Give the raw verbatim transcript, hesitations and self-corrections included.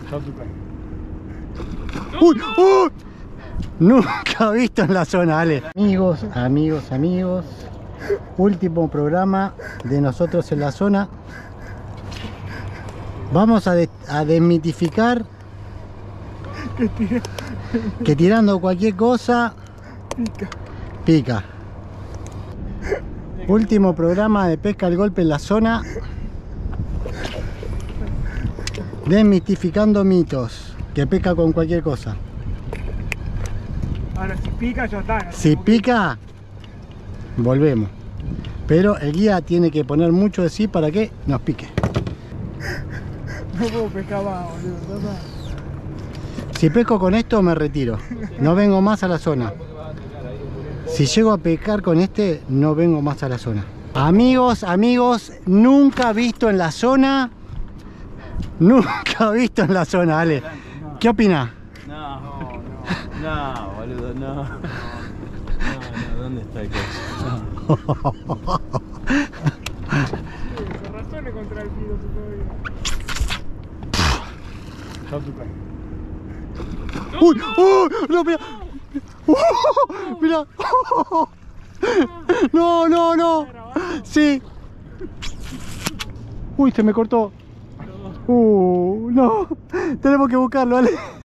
¡Uy! ¡Uy! Nunca visto en la zona, Ale. Amigos, amigos, amigos. Último programa de nosotros en la zona. Vamos a, de, a desmitificar que tirando cualquier cosa pica. pica. Último programa de pesca al golpe en la zona. Desmitificando mitos. Que pesca con cualquier cosa. Ahora si pica ya está. No si pica, que... volvemos. Pero el guía tiene que poner mucho de sí para que nos pique. No puedo pescar más, boludo. No, si pesco con esto me retiro. No vengo más a la zona. Si llego a pescar con este, no vengo más a la zona. Amigos, amigos, nunca visto en la zona. Nunca visto en la zona, Ale. ¿Qué opinas? No, no, no, no, boludo, no. No, no, ¿dónde está el coche? se razone contra el pido todavía. ¡Uy! ¡Uy! ¡No, mira! ¡Uh! ¡Mira! ¡No, no, no! ¡Sí! ¡Uy, se me cortó! ¡Uh! ¡No! Tenemos que buscarlo, Ale.